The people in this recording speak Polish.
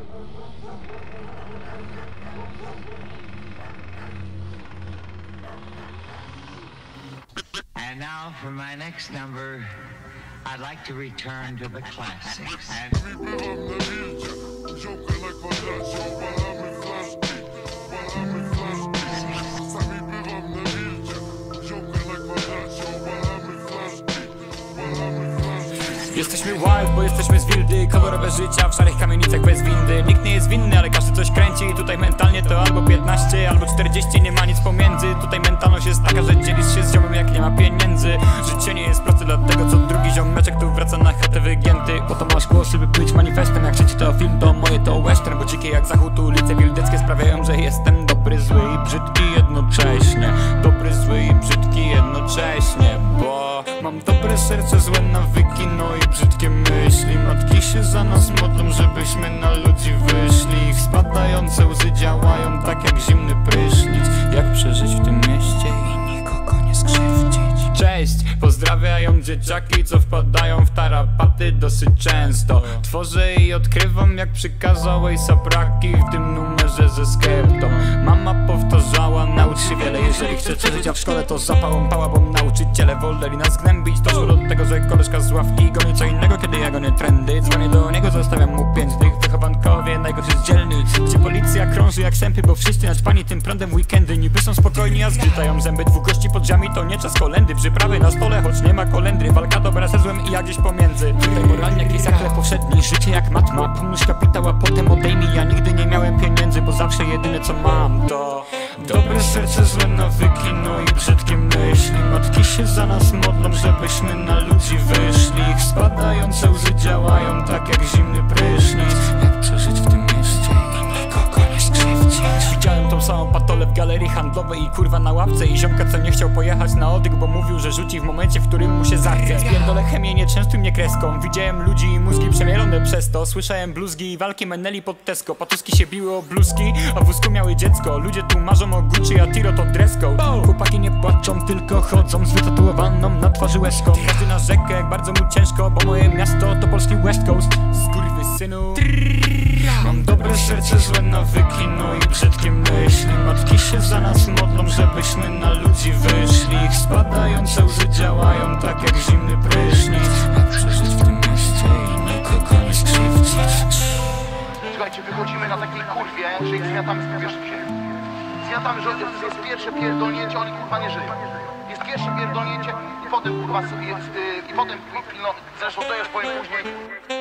And now for my next number, I'd like to return to the classics. Jesteśmy wild, bo jesteśmy z wildy. Kolorowe życia w szarych kamienicach bez windy. Nikt nie jest winny, ale każdy coś kręci. Tutaj mentalnie to albo 15, albo 40, nie ma nic pomiędzy. Tutaj mentalność jest taka, że dzielisz się z ziomem jak nie ma pieniędzy. Życie nie jest proste, dlatego co drugi ziomeczek tu wraca na chatę wygięty. Po to masz głosy, by być manifestem. Jak trzeci to film, to moje to western. Bo dzikie jak zachód ulice wildeckie sprawiają, że jestem dobry, zły i brzydki jednocześnie. Dobry, zły i brzydki jednocześnie. Bo mam dobre serce, złe nawyki, no i brzydkie myśli. Matki się za nas modlą, żebyśmy na ludzi wyszli. Ich spadające łzy działają tak jak zimny prysznic. Jak przeżyć w tym mieście i nikogo nie skrzywdzić? Cześć, pozdrawiają dzieciaki, co wpadają w tarapaty dosyć często. Tworzę i odkrywam jak przykazałeś sabraki w tym numerze ze skeptą. Mama powtarzała, naucz się wiele, jeżeli chcesz przeżyć, a w szkole to zapałą pała, bo nauczyciele woleli nas gnębić. Doszło do tego, że koleżka z ławki goni co innego, kiedy ja gonię trendy. Dzwonię do niego, zostawiam mu 5 dych. Wychowankowie, najgorszy z dzielnic, gdzie policja krąży jak sępy, bo wszyscy naćpani tym prądem weekendy. Niby są spokojni, a zgrzytają zęby. Dwóch gości pod drzwiami to nie czas kolendy. Przyprawy na stole, choć nie ma kolendry. Walka dobra ze złem i ja gdzieś pomiędzy. Tutaj moralnie jak jak powszedni. Życie jak matma, pomnóż kapitał, a potem odejmij. Ja nigdy nie miałem pieniędzy, bo zawsze jedyne co mam to dobre serce, złe nawyki, no i brzydkie myśli. Matki się za nas modlą, żebyśmy na ludzi wyszli. Ich spadające łzy działają tak jak zimny prysznic. Jak przeżyć w tym mieście i nikogo nie skrzywdzić? Widziałem tą samą patolę w galerii handlowej i kurwa na ławce. I ziomka co nie chciał pojechać na oddych, bo mówił, że rzuci w momencie, w którym mu się zachce. Spierdolę chemię, nie częstuj mnie kreską. Widziałem ludzi i mózgi przemielone przez to. Słyszałem bluzgi i walki Meneli pod Tesco. Patuski się biły o bluzki, a w wózku miały dziecko. Ludzie tu marzą o Gucci, a Tiro to dress code. Chłopaki nie płaczą, tylko chodzą z wytatuowaną na twarzy łezką. Każdy na rzekę, jak bardzo mu ciężko, bo moje miasto to polski West Coast. Skurwysynu. Mam dobre serce, złe nawyki, no i brzydkie myśli. Matki się za nas modlą, żebyśmy na ludzi wyszli. Ich spadające łzy działają tak jak zimny prysznic. Jak przeżyć w tym mieście i nikogo nie skrzywdzić? Słuchajcie, wychodzimy na takiej kurwie, że ich zmiatamy z powierzchni. Zmiatamy, że jest pierwsze pierdolnięcie, oni kurwa nie żyją. Jest pierwsze pierdolnięcie i potem kurwa sobie, i potem, no zresztą to już powiem później.